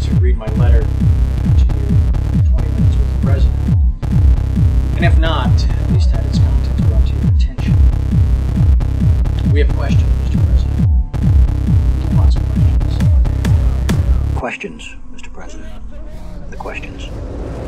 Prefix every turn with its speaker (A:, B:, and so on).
A: to read my letter to you 20 minutes with the President. And if not, at least had its contents brought to your attention. We have questions, Mr. President. Lots of questions. Questions, Mr. President. The questions.